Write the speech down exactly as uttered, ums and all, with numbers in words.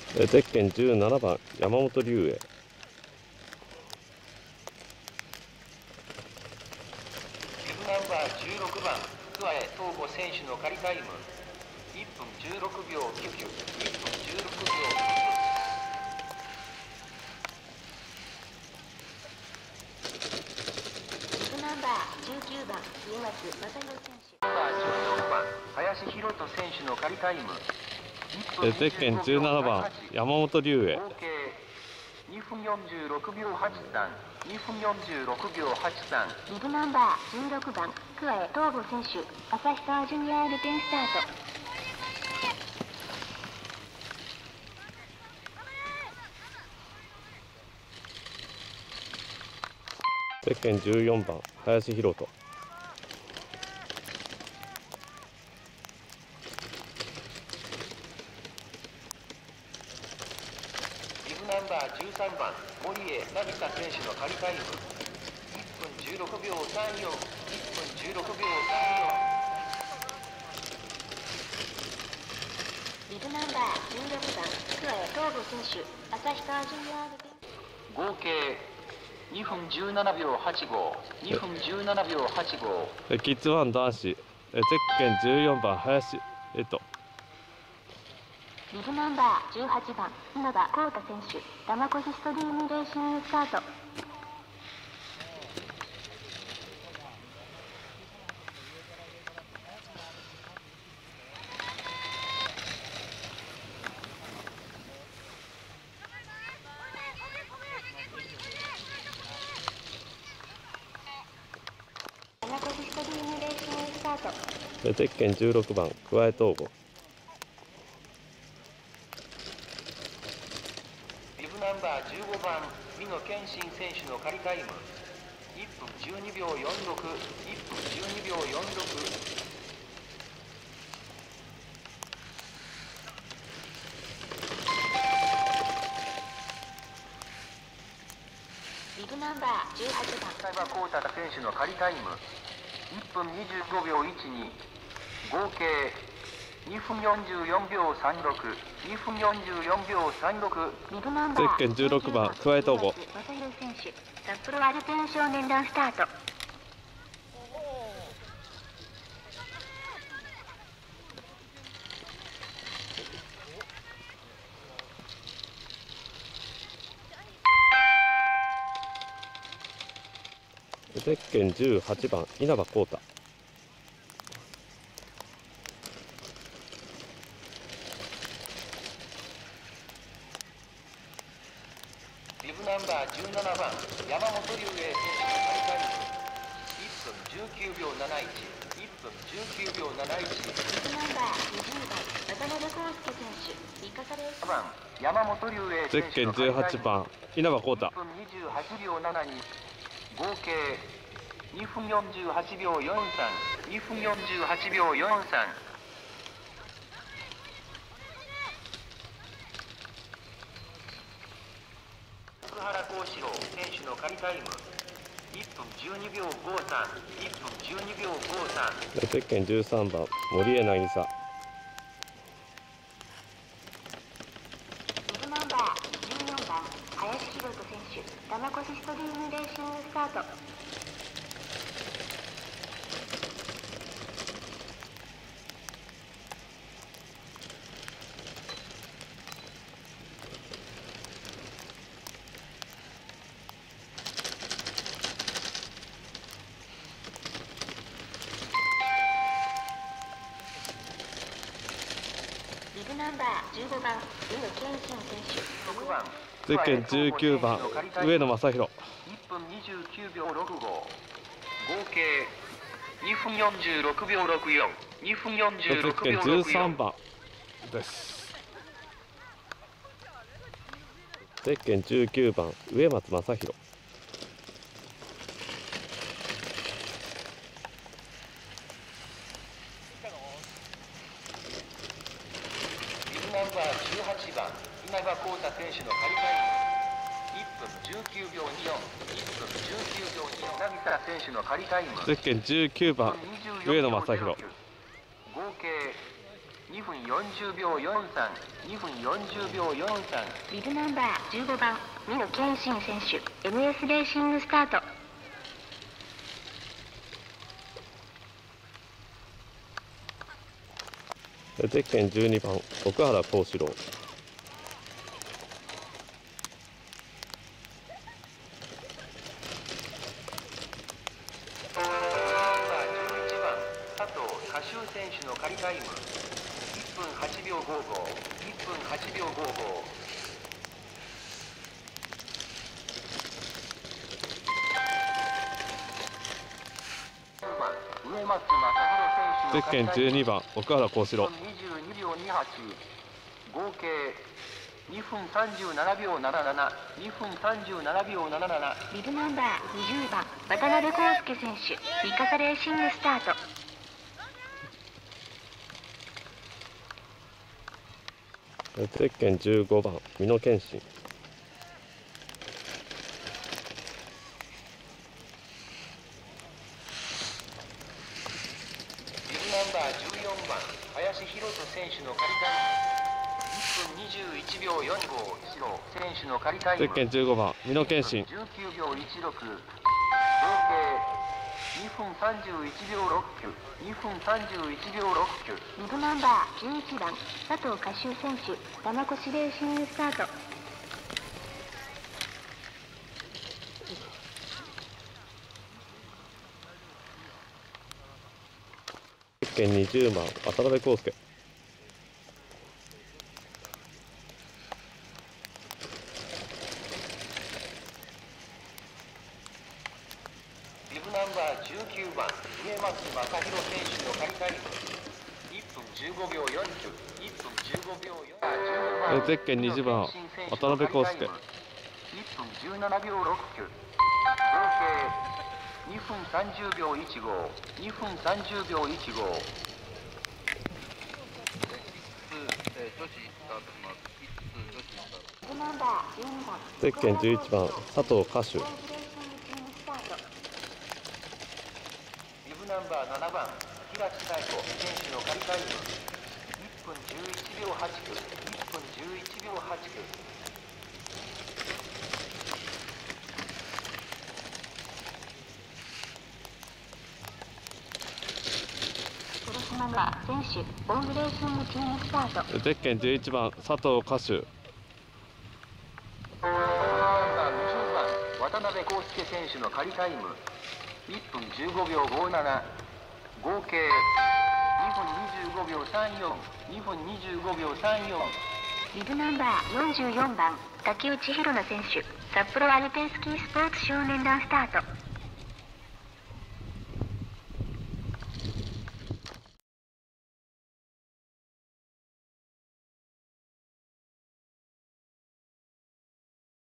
ゼッケンじゅうななばん山本龍英。 ビブナンバーじゅうろくばん桑江東吾選手の仮タイムいっぷんじゅうろくびょうきゅうきゅう。いっぷんじゅうろくびょうきゅうきゅう。 ビブナンバーじゅうきゅうばん上松正弘選手。 ナンバーじゅうよんばん林弘人選手の仮タイムゼッケンじゅうななばん山本龍英。 合計にふんよんじゅうろくびょうはちさん。にふんよんじゅうろくびょうはちさん。 ビブナンバーじゅうろくばん桑江東吾選手旭川ジュニアルペンスタート。 ゼッケンじゅうよんばん林弘人。 ビブナンバーじゅうさんばん森江渚選手の仮タイムいっぷんじゅうろくびょうさんよん。いっぷんじゅうろくびょうさんよん。 ビブナンバーじゅうろくばん桑江東吾選手旭川ジュニアルペン。 合計にふんじゅうななびょうはちご。にふんじゅうななびょうはちご。 キッズワン男子ゼッケンじゅうよんばん林えっとビブナンバーじゅうはちばん稲葉浩太選手玉越ストリームレーシングスタート。玉越ストリームレーシングスタート。 ゼッケンじゅうろくばん桑江東吾。 ビブナンバーじゅうごばん美野健信選手の仮タイムいっぷんじゅうにびょうよんじゅうろく。いっぷんじゅうにびょうよんじゅうろく。 ビブナンバーじゅうはちばん北場浩太選手の仮タイムいっぷんにじゅうごびょういちに。合計にふんよんじゅうよんびょうさんろく。にふんよんじゅうよんびょうさんろく。 ビブナンバーゼッケンじゅうろくばん桑江東吾。 正弘選手札幌アルペン少年団スタート。 ゼッケンじゅうはちばん稲葉浩太。 ビブナンバーじゅうななばん山本龍英選手の仮タイムいっぷんじゅうきゅうびょうなないち。いっぷんじゅうきゅうびょうなないち。 ビブナンバーにじゅうばん渡辺康介選手三笠レース。 番山本龍英ゼッケンじゅうはちばん稲葉浩太。 いっぷんにじゅうはちびょうななに。合計にふんよんじゅうはちびょうよんさん。にふんよんじゅうはちびょうよんさん。福原幸四郎選手の仮タイムいっぷんじゅうにびょうごさん。いっぷんじゅうにびょうごさん。 ゼッケンじゅうさんばん森江渚。 ビブナンバーじゅうよんばん林弘人選手玉越ストリームレーシングスタート。ビブナンバーじゅうごばん上野健信選手ろくばんゼッケンじゅうきゅうばん上野正弘。 いっぷんにじゅうきゅうびょうろくご。合計にふんよんじゅうろくびょうろくよん。にふんよんじゅうろくびょうゼッケンじゅうろくよん。 さんばんです。ゼッケンじゅうきゅうばん上松正弘。 ビブナンバーじゅうはちばん稲葉浩太選手の仮タイムいっぷんじゅうきゅうびょうによん。いっぷんじゅうきゅうびょうによん。渚選手の仮タイムゼッケンじゅうきゅうばん上野正弘。 合計にふんよんじゅうびょうよんじゅうさん、にふんよんじゅうびょうよんじゅうさん。 ビブナンバーじゅうごばん美野健信選手 エムエス レーシングスタート。 ゼッケンじゅうにばん奥原幸四郎。 選手の仮タイムいっぷんはちびょうごじゅうご、いっぷんはちびょうごじゅうご。上松正弘選手のゼッケンじゅうにばん奥原幸四郎。 にじゅうにびょうにじゅうはち、合計にふんさんじゅうななびょうなななな、にふんさんじゅうななびょうなななな。 ビブナンバーにじゅうばん渡辺康介選手三笠レーシングスタート。 ゼッケンじゅうごばん美濃健信。 ビブナンバーじゅうよんばん林弘人選手の仮タイムいっぷんにじゅういちびょうよんじゅうご、選手の仮タイムゼッケンじゅうごばん美濃健信。 じゅうきゅうびょういちろく、合計にふんさんじゅういちびょうろっきゅう、にふんさんじゅういちびょうろっきゅう。 ビブナンバーじゅういちばん佐藤歌集選手玉越レーシングスタート。 ゼッケンにじゅうばん渡辺康介。 ビブナンバーじゅうきゅうばん上松正弘選手の仮タイムいっぷんじゅうごびょうよんじゅう、いっぷんじゅうごびょうよんじゅう。 ゼッケンにじゅうばん渡辺康介。 いっぷんじゅうななびょうろっきゅう、合計にふんさんじゅうびょういちご、にふんさんじゅうびょういちご。 ビブナンバーじゅうにばんゼッケンじゅういちばん佐藤歌手。 ビブナンバーななばん平地大子選手の仮タイムいっぷんじゅういちびょうはちきゅう、いっぷんじゅういちびょうはちきゅう。 広島が選手オールレーシングチームスタート。 ゼッケンじゅういちばん佐藤歌手。 ナンバーにじゅうばん渡辺康介選手の仮タイムいっぷんじゅうごびょうごじゅうなな、合計にふんにじゅうごびょうさんじゅうよん、にふんにじゅうごびょうさんじゅうよん。 ビブナンバーよんじゅうよんばん竹内宏奈選手札幌アルペンスキースポーツ少年団スタート。